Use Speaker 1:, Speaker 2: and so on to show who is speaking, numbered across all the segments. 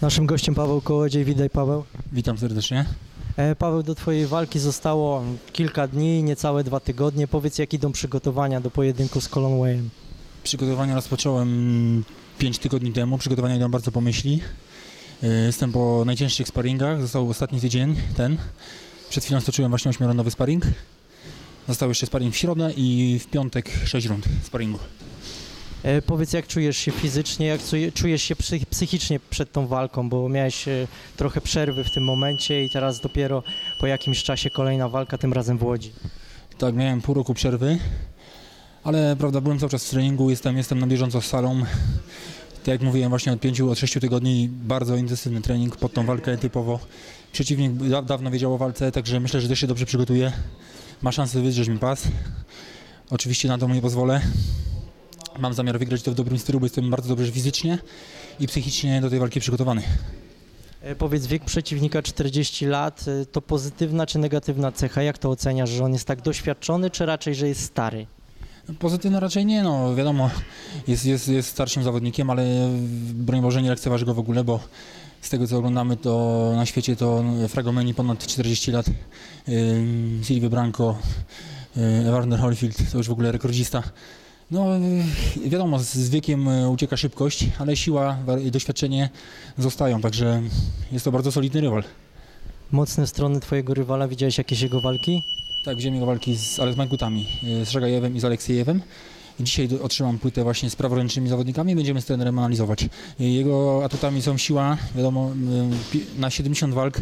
Speaker 1: Naszym gościem Paweł Kołodziej. Witaj, Paweł.
Speaker 2: Witam serdecznie.
Speaker 1: Paweł, do Twojej walki zostało kilka dni, niecałe 2 tygodnie. Powiedz, jak idą przygotowania do pojedynku z Colin Wayem.
Speaker 2: Przygotowania rozpocząłem 5 tygodni temu. Przygotowania idą bardzo po myśli. Jestem po najcięższych sparingach. Został ostatni tydzień, ten. Przed chwilą stoczyłem właśnie 8-rundowy sparing. Został jeszcze sparing w środę i w piątek 6 rund sparingu.
Speaker 1: Powiedz, jak czujesz się fizycznie, jak czujesz się psychicznie przed tą walką, bo miałeś trochę przerwy w tym momencie i teraz dopiero po jakimś czasie kolejna walka, tym razem w Łodzi.
Speaker 2: Tak, miałem pół roku przerwy, ale prawda, byłem cały czas w treningu, jestem na bieżąco z salą. Tak jak mówiłem, właśnie od 6 tygodni bardzo intensywny trening pod tą walkę typowo. Przeciwnik dawno wiedział o walce, także myślę, że też się dobrze przygotuje. Ma szansę wydrzeć mi pas. Oczywiście na to mu nie pozwolę. Mam zamiar wygrać to w dobrym stylu, bo jestem bardzo dobrze fizycznie i psychicznie do tej walki przygotowany.
Speaker 1: Powiedz, wiek przeciwnika 40 lat, to pozytywna czy negatywna cecha? Jak to oceniasz, że on jest tak doświadczony, czy raczej, że jest stary?
Speaker 2: Pozytywna raczej nie, no wiadomo, jest starszym zawodnikiem, ale broń Boże nie lekceważy go w ogóle, bo z tego co oglądamy to na świecie to Fragomeni ponad 40 lat, Silvio Branco, Evander Holyfield to już w ogóle rekordzista. No wiadomo, z wiekiem ucieka szybkość, ale siła i doświadczenie zostają, także jest to bardzo solidny rywal.
Speaker 1: Mocne strony Twojego rywala, widziałeś jakieś jego walki?
Speaker 2: Tak, widziałem jego walki z Mańkutami, z Szagajewem i z Aleksiejewem. Dzisiaj otrzymam płytę właśnie z praworęcznymi zawodnikami i będziemy z trenerem analizować. Jego atutami są siła, wiadomo, na 70 walk,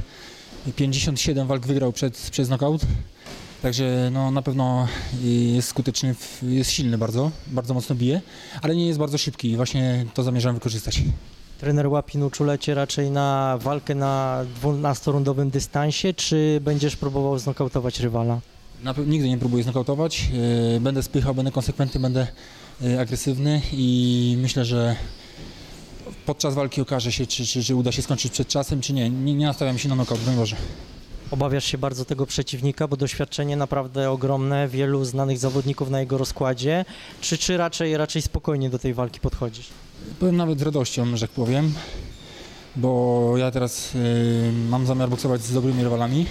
Speaker 2: 57 walk wygrał przez knockout. Także no, na pewno jest skuteczny, jest silny bardzo, bardzo mocno bije, ale nie jest bardzo szybki i właśnie to zamierzam wykorzystać.
Speaker 1: Trener Łapin uczula Cię raczej na walkę na 12-rundowym dystansie, czy będziesz próbował znokautować rywala?
Speaker 2: Nigdy nie próbuję znokautować, będę spychał, będę konsekwentny, będę agresywny i myślę, że podczas walki okaże się, czy uda się skończyć przed czasem, czy nie. Nie nastawiam się na nokaut, broń Boże.
Speaker 1: Obawiasz się bardzo tego przeciwnika, bo doświadczenie naprawdę ogromne, wielu znanych zawodników na jego rozkładzie, czy raczej spokojnie do tej walki podchodzisz?
Speaker 2: Powiem nawet z radością, że tak powiem, bo ja teraz mam zamiar boksować z dobrymi rywalami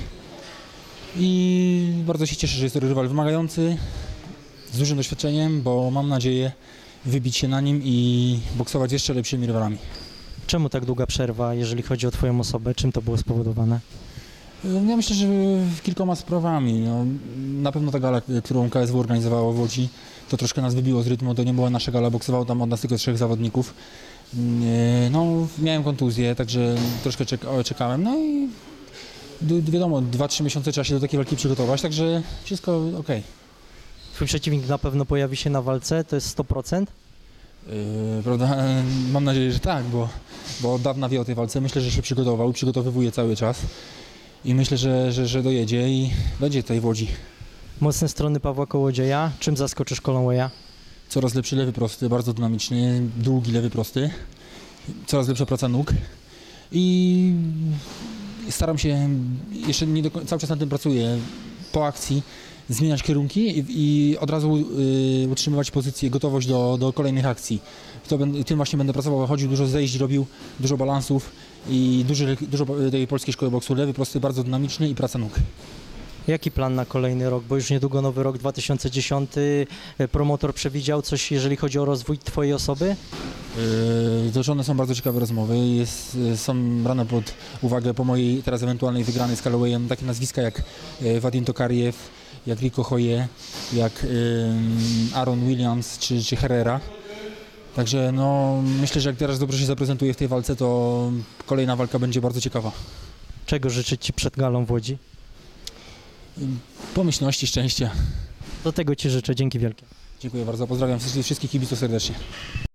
Speaker 2: i bardzo się cieszę, że jest to rywal wymagający, z dużym doświadczeniem, bo mam nadzieję wybić się na nim i boksować z jeszcze lepszymi rywalami.
Speaker 1: Czemu tak długa przerwa, jeżeli chodzi o Twoją osobę? Czym to było spowodowane?
Speaker 2: Ja myślę, że kilkoma sprawami. No, na pewno ta gala, którą KSW organizowało w Łodzi, to troszkę nas wybiło z rytmu, to nie była nasza gala, boksowało tam od nas tylko 3 zawodników. No, miałem kontuzję, także troszkę czekałem, no i wiadomo, 2-3 miesiące trzeba się do takiej walki przygotować, także wszystko okej.
Speaker 1: Twój przeciwnik na pewno pojawi się na walce, to jest 100%?
Speaker 2: Prawda? Mam nadzieję, że tak, bo od dawna wie o tej walce, myślę, że się przygotował, przygotowywuje cały czas. I myślę, że dojedzie i będzie tutaj w Łodzi.
Speaker 1: Mocne strony Pawła Kołodzieja. Czym zaskoczysz Colin Waya?
Speaker 2: Coraz lepszy lewy prosty, bardzo dynamiczny, długi lewy prosty. Coraz lepsza praca nóg. I staram się, jeszcze cały czas nad tym pracuję, po akcji zmieniać kierunki i od razu utrzymywać pozycję, gotowość do kolejnych akcji. Tym właśnie będę pracował, chodził, dużo zejść robił, dużo balansów i dużo tej polskiej szkoły boksu. Lewy prosty, bardzo dynamiczny i praca nóg.
Speaker 1: Jaki plan na kolejny rok? Bo już niedługo nowy rok 2010. Promotor przewidział coś, jeżeli chodzi o rozwój Twojej osoby?
Speaker 2: Toczone są bardzo ciekawe rozmowy. Są brane pod uwagę po mojej teraz ewentualnej wygranej z Callawayem takie nazwiska jak Vadim Tokariev, jak Rico Hoye, jak Aaron Williams czy Herrera. Także no, myślę, że jak teraz dobrze się zaprezentuje w tej walce, to kolejna walka będzie bardzo ciekawa.
Speaker 1: Czego życzyć Ci przed galą w Łodzi?
Speaker 2: Pomyślności, szczęścia.
Speaker 1: Do tego Ci życzę. Dzięki wielkie.
Speaker 2: Dziękuję bardzo. Pozdrawiam wszystkich kibiców serdecznie.